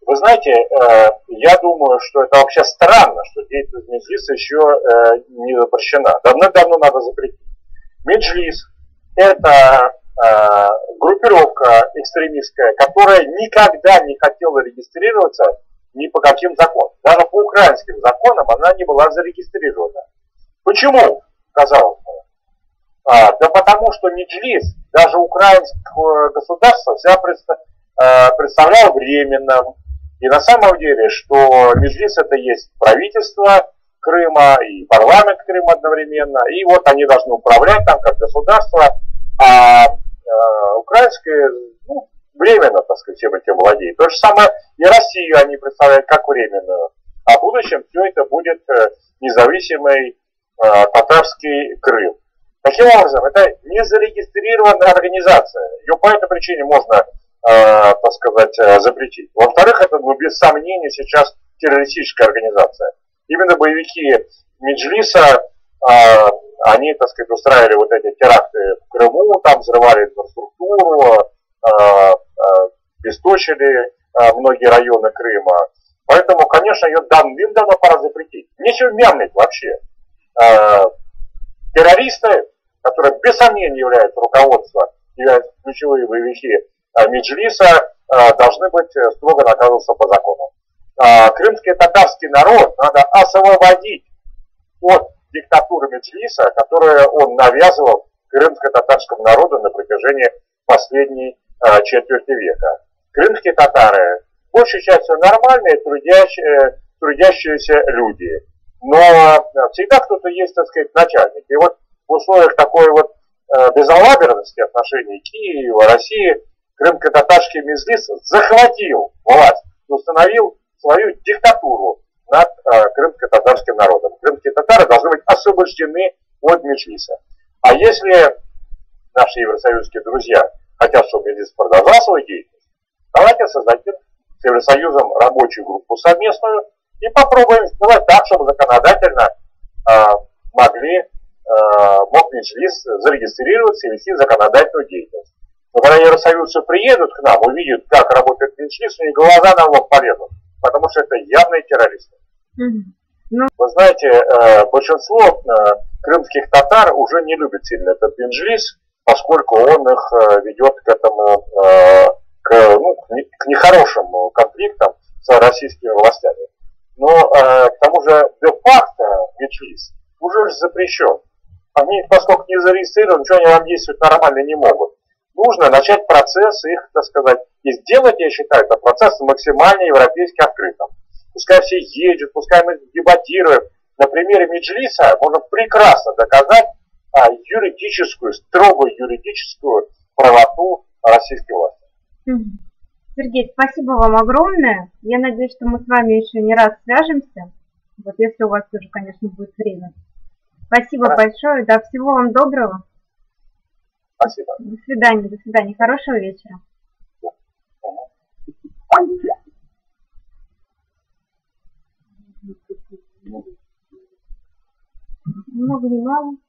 Вы знаете, я думаю, что это вообще странно, что деятельность Меджлиса еще не запрещена. Давно надо запретить. Меджлис – это группировка экстремистская, которая никогда не хотела регистрироваться ни по каким законам. Даже по украинским законам она не была зарегистрирована. Почему, казалось бы? Да потому что Меджлис, даже украинское государство, себя представлял временным. И на самом деле, что Меджлис это есть правительство Крыма и парламент Крыма одновременно. И вот они должны управлять там как государство, а украинское временно, так сказать, всем этим владеет. То же самое и Россию они представляют как временную. А в будущем все это будет независимый татарский Крым. Таким образом, это не зарегистрированная организация. Ее по этой причине можно, так сказать, запретить. Во-вторых, это, без сомнения, сейчас террористическая организация. Именно боевики Меджлиса, они, так сказать, устраивали вот эти теракты в Крыму, там взрывали инфраструктуру, обесточили многие районы Крыма. Поэтому, конечно, ее давным-давно пора запретить. Нечего мямлить вообще. Террористы, которые без сомнения являются руководством, являются ключевые боевики Меджлиса, должны быть строго наказываться по закону. Крымский татарский народ надо освободить от диктатуры Меджлиса, которую он навязывал крымско-татарскому народу на протяжении последней четверти века. Крымские татары большей частью нормальные, трудящиеся люди. Но всегда кто-то есть, так сказать, начальник. И вот в условиях такой вот безалаберности отношений Киева, России, крымско-татарский Меджлис захватил власть, установил свою диктатуру над крымско-татарским народом. Крымские татары должны быть освобождены от Меджлиса. А если наши евросоюзские друзья хотят, чтобы Меджлис продолжал свою деятельность, давайте создадим с Евросоюзом рабочую группу совместную и попробуем сделать так, чтобы законодательно мог Меджлис зарегистрироваться и вести законодательную деятельность. Но когда евросоюзцы приедут к нам, увидят, как работает Меджлис, у них глаза на лоб полезут, потому что это явные террористы. Вы знаете, большинство крымских татар уже не любит сильно этот Меджлис, поскольку он их ведет к этому, к нехорошим конфликтам с российскими властями. Но к тому же де-факто Меджлис уже запрещен. Они, поскольку не зарегистрированы, ничего они вам действовать нормально не могут. Нужно начать процесс их, так сказать, и сделать, я считаю, этот процесс максимально европейски открытым. Пускай все ездят, пускай мы дебатируем. На примере Меджлиса можно прекрасно доказать строгую юридическую правоту российской власти. Сергей, спасибо вам огромное. Я надеюсь, что мы с вами еще не раз свяжемся. Вот если у вас тоже, конечно, будет время. Спасибо большое. Да, всего вам доброго. Спасибо. До свидания, до свидания. Хорошего вечера. Много не мало.